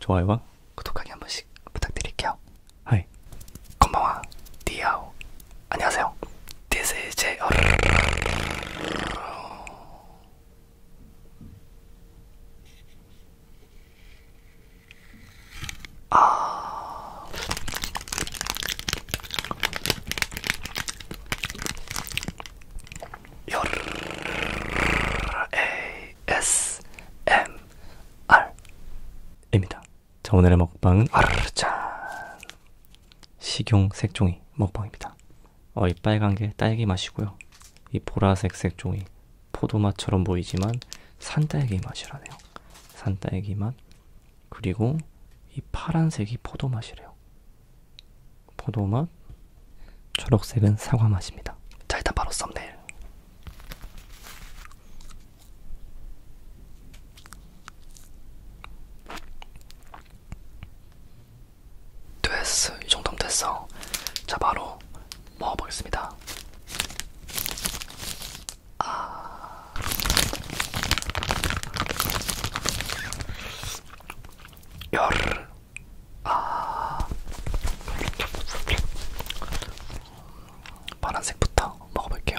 좋아요와 구독하기 한 번씩 부탁드릴게요. 하이. 건방와 디아오. 안녕하세요. This is J. 입니다. 자, 오늘의 먹방은 짠. 식용 색종이 먹방입니다. 이 빨간 게 딸기 맛이고요. 이 보라색 색종이 포도맛처럼 보이지만 산딸기 맛이라네요. 산딸기 맛. 그리고 이 파란색이 포도 맛이래요. 포도 맛. 초록색은 사과 맛입니다. 자, 일단 바로 썸네일. 됐어. 이 정도면 됐어. 자, 바로 먹어보겠습니다. 파란색부터 먹어볼게요.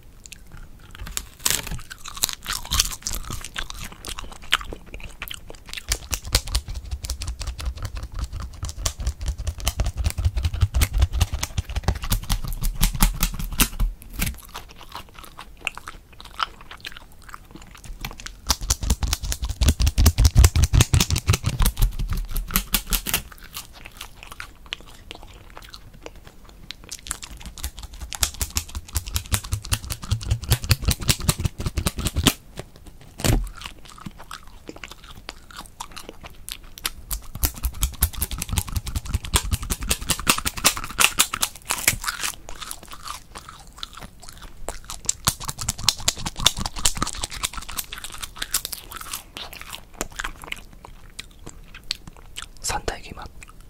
산딸기 맛.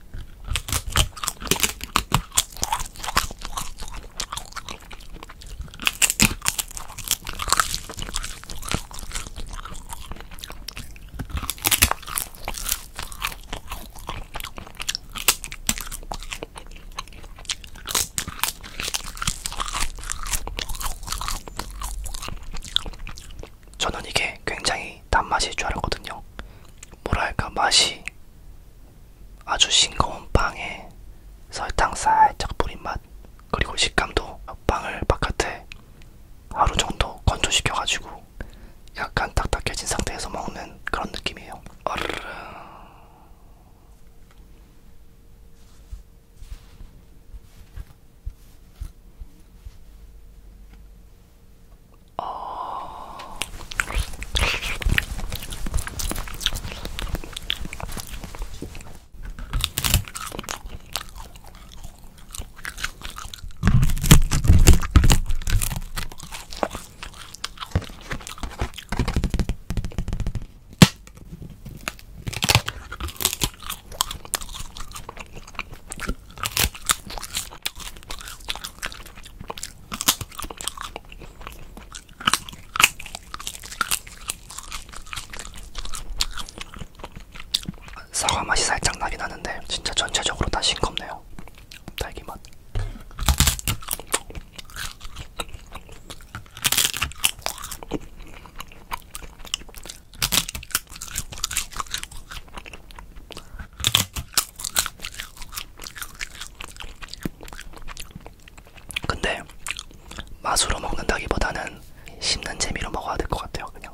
저는 이게 굉장히 단맛일 줄 알았거든요. 뭐랄까, 맛이 아주 싱거운 빵에 설탕 살짝 뿌린 맛, 그리고 식감도 빵을 바깥에 하루 정도 건조시켜가지고 약간 딱딱해진 상태에서 먹는 그런 느낌이에요. 사과 맛이 살짝 나긴 하는데 진짜 전체적으로 다 싱겁네요. 딸기 맛. 근데 맛으로 먹는다기보다는 씹는 재미로 먹어야 될 것 같아요. 그냥.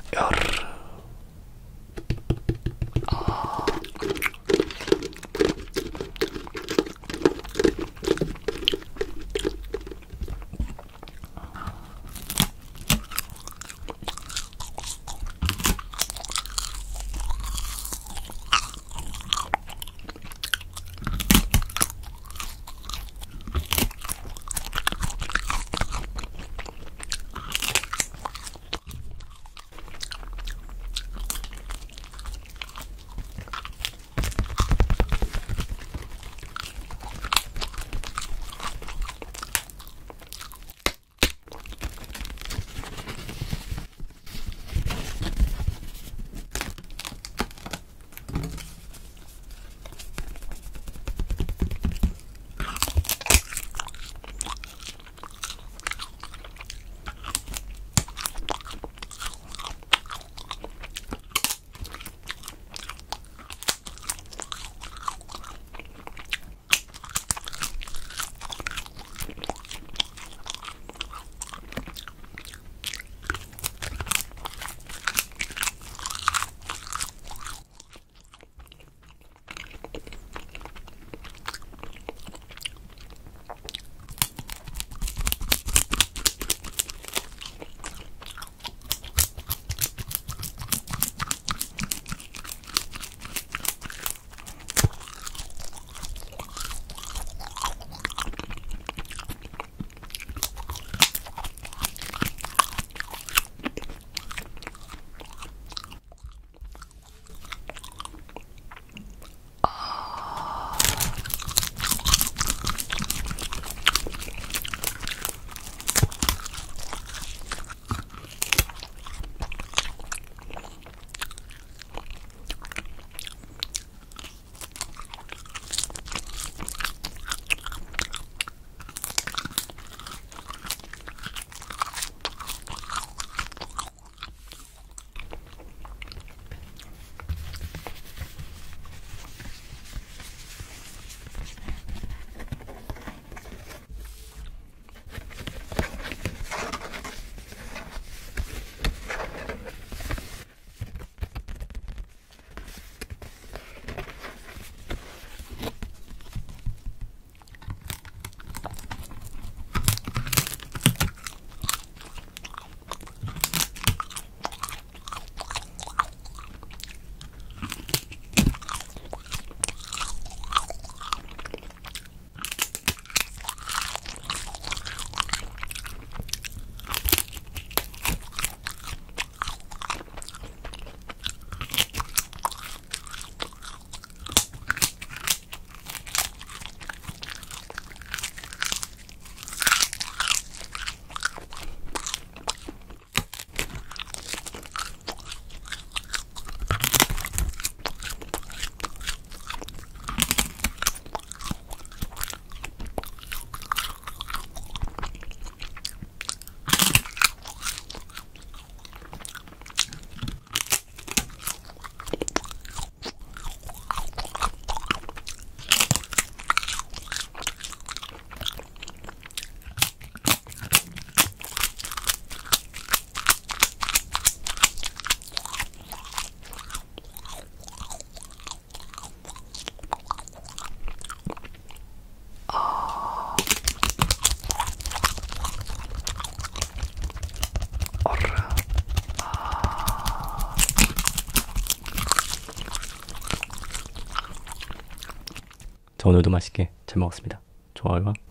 여르르. 자, 오늘도 맛있게 잘 먹었습니다. 좋아요와